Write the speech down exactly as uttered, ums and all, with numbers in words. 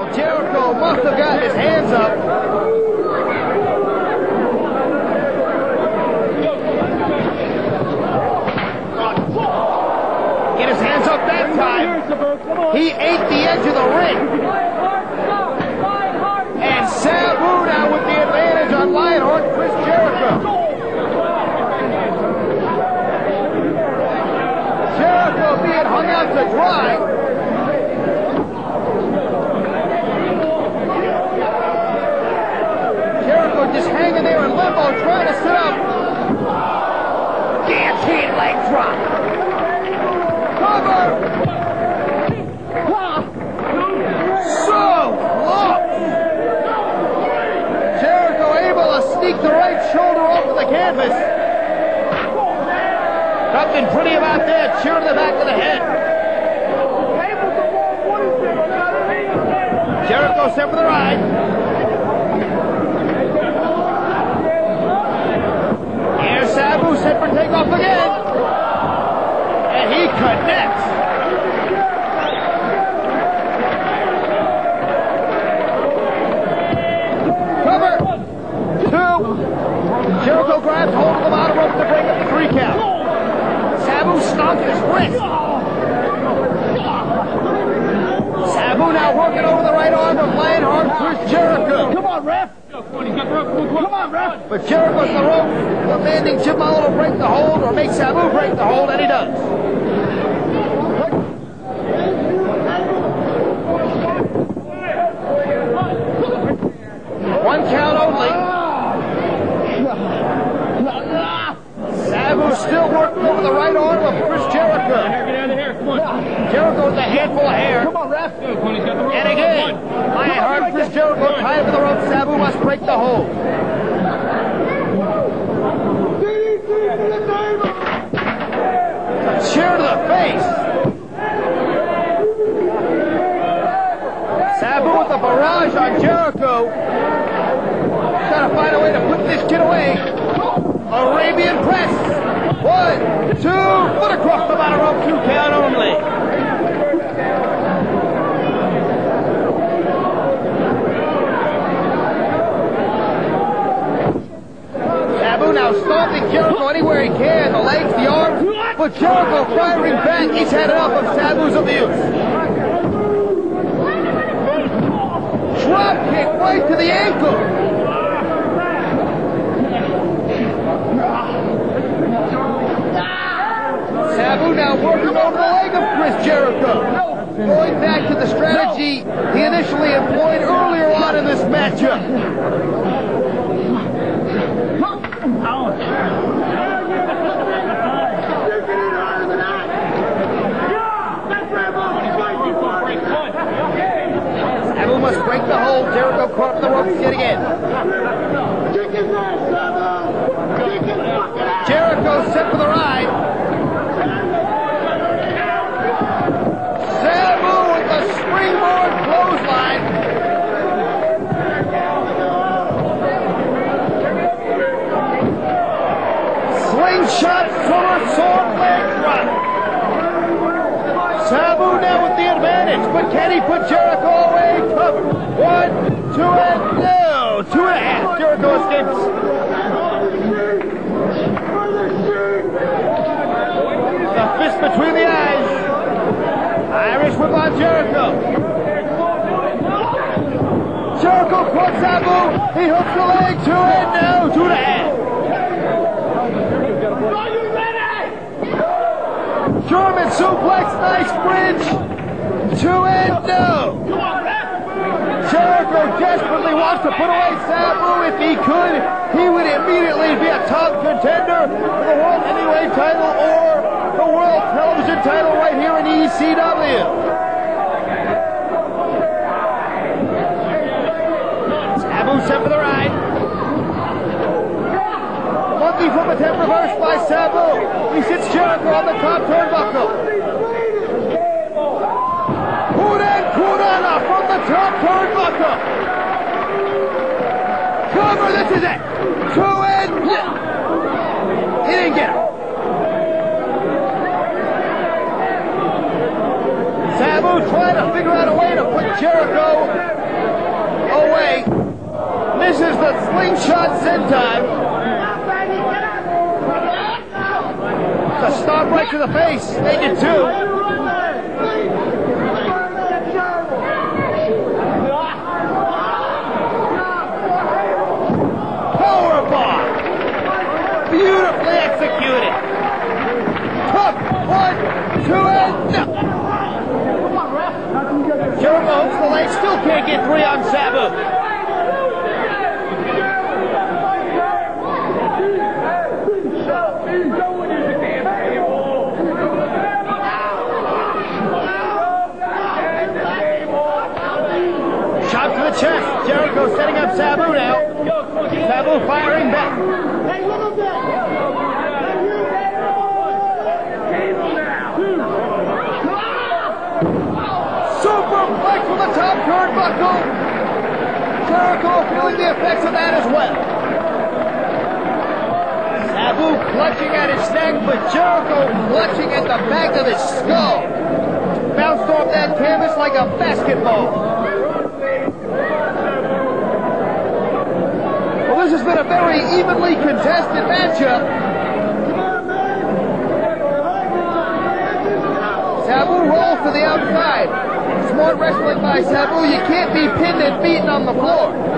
Jericho must have gotten his hands up. Get his hands up that time. He ate the edge of the ring. And Sabu now with the advantage on Lionheart, Chris Jericho. Jericho being hung out to dry. Jericho just hanging there in limbo, trying to sit up. Guillotine leg drop. Cover. So close. Jericho able to sneak the right shoulder off of the canvas. Nothing pretty about that. Cheer to the back of the head. Jericho set for the ride. Here's Sabu set for takeoff again. And he connects. Cover. Two. Jericho grabs hold of the bottom rope to break up the three count. Sabu stomped his wrist. Sabu now working over the right arm of Lionheart, Chris Jericho. Come on, ref. Come on, ref. But Jericho's the rope, demanding Jim Mahal to break the hold or make Sabu break the hold, and he does. One count only. Sabu still working over the right arm of Chris Jericho. Jericho with a handful of hair. Come on, ref. And again, Lionheart, Chris Jericho tied for the rope. Sabu must break the hold. A chair to the face. Sabu with the barrage on Jericho. Trying to find a way to put this kid away. Arabian press. One, two, foot across the bottom rope, two count only. Sabu now stomping Jericho anywhere he can. The legs, the arms, but Jericho firing back. He's had enough of Sabu's abuse. Drop kick right to the ankle. Sabu now working over the leg of Chris Jericho. Going back to the strategy he initially employed earlier on in this matchup. Sabu must break the hold. Jericho caught up in the ropes yet again. Jericho set for the ride. Sabu with the springboard clothesline. Slingshot somersault leg drop. Sabu now with the advantage, but can he put Jericho away? Cover. One, two, and no. Two and a half. Jericho escapes. The fist between the eyes. Irish whip on Jericho. Jericho caught Sabu. He hooks the leg. Two and no. Two and a half. German suplex. Nice bridge. Two and no. Jericho desperately wants to put away Sabu. If he could, he would immediately be a top contender for the World Heavyweight title or the World Television title right here in E C W. Sabu set for the ride. Monkey from attempt reversed by Sabu. He sits Jericho on the top turnbuckle. Kurana from the top turnbuckle. Cover, this is it. Two and he didn't get it. Sabu trying to figure out a way to put Jericho shot senton. The stomp right to the face. Make it two. Powerbomb. Beautifully executed. Tough. One, two, and no. Jericho hooks the leg. Still can't get three on Sabu. Shot to the chest. Jericho setting up Sabu now. Sabu firing back. Superplex from the top turnbuckle. Jericho feeling the effects of that as well. Sabu clutching at his neck, but Jericho clutching at the back of his skull. Bounced off that canvas like a basketball. Well, this has been a very evenly contested matchup. Sabu rolls to the outside. Smart wrestling by Sabu. You can't be pinned and beaten on the floor.